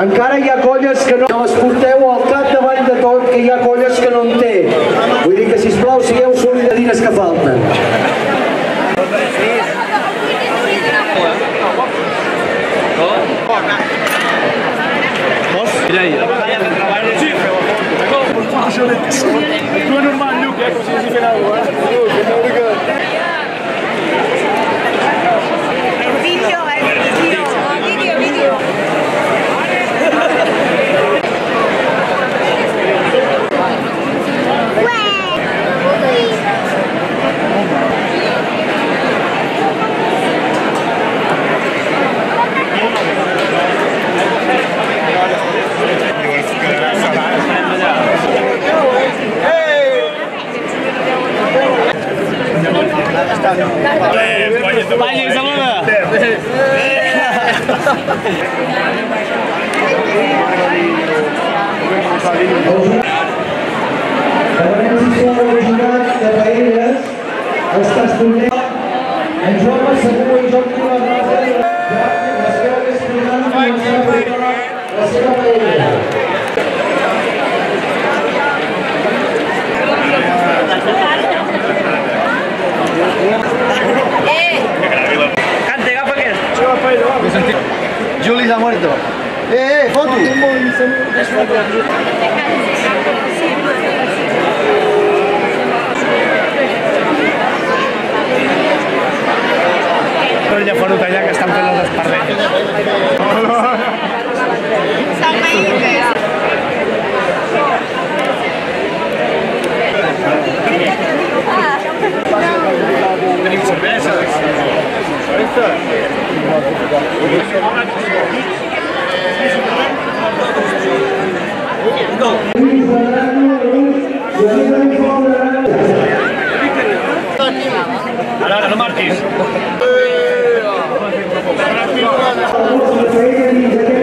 encara hi ha colles que no les porteu al capdavall de tot, que hi ha colles que no en té. Vull dir que, sisplau, sigueu solidaris que falten. Tu è normal, Luke, così si fa una video. Vaya, saluda. Demanem sisplau al jurat de paelles, els tastonners, en Joan Massacó i Joan Colagrasa, les que heu explicat la seva paella. Cante, agafa aquest. Juli s'ha muerto. Foto! Però ja fora allà que estan fent les espardenyes. Tenim cervesa. Ara, no marquis.